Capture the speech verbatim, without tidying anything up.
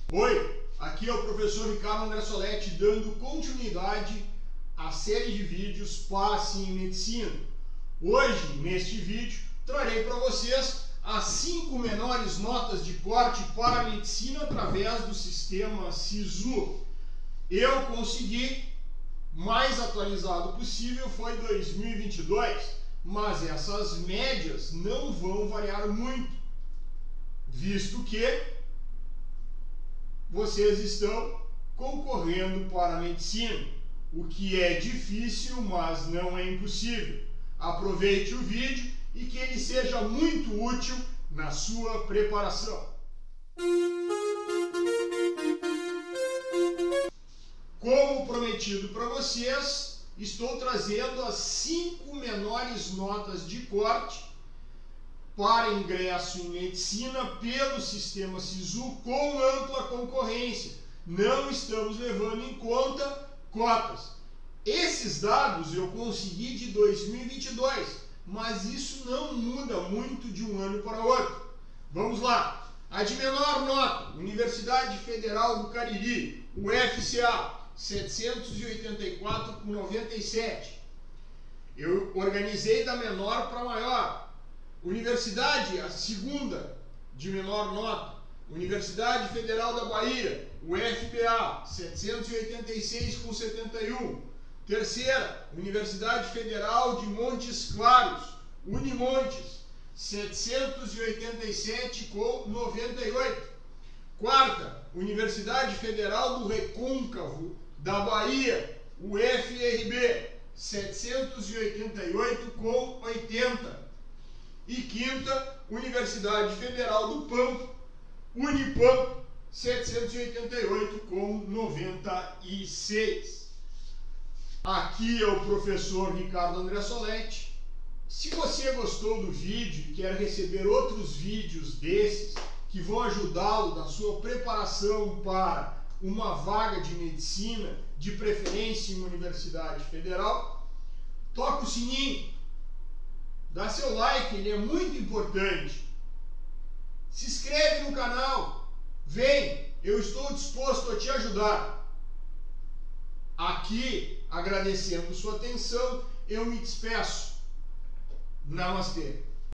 Oi, aqui é o professor Ricardo André Soletti dando continuidade à série de vídeos para Sim Medicina. Hoje, neste vídeo, trarei para vocês as cinco menores notas de corte para a medicina através do sistema SISU. Eu consegui, mais atualizado possível, foi dois mil e vinte e dois, mas essas médias não vão variar muito, visto que vocês estão concorrendo para a medicina, o que é difícil, mas não é impossível. Aproveite o vídeo e que ele seja muito útil na sua preparação. Como prometido para vocês, estou trazendo as cinco menores notas de corte para ingresso em medicina pelo sistema SISU com ampla concorrência. Não estamos levando em conta cotas. Esses dados eu consegui de dois mil e vinte e dois, mas isso não muda muito de um ano para outro. Vamos lá. A de menor nota, Universidade Federal do Cariri, U F C A, setecentos e oitenta e quatro vírgula noventa e sete. Eu organizei da menor para maior. Universidade, a segunda de menor nota, Universidade Federal da Bahia, U F P A, setecentos e oitenta e seis vírgula setenta e um. Terceira, Universidade Federal de Montes Claros, Unimontes, setecentos e oitenta e sete vírgula noventa e oito. Quarta, Universidade Federal do Recôncavo da Bahia, U F R B, setecentos e oitenta e oito vírgula oitenta. E quinta, Universidade Federal do Pampa, Unipampa, setecentos e oitenta e oito vírgula noventa e seis. Aqui é o professor Ricardo André Soletti. Se você gostou do vídeo e quer receber outros vídeos desses que vão ajudá-lo na sua preparação para uma vaga de medicina, de preferência em uma universidade federal, toca o sininho. Dá seu like, ele é muito importante. Se inscreve no canal. Vem, eu estou disposto a te ajudar. Aqui, agradecendo sua atenção, eu me despeço. Namastê.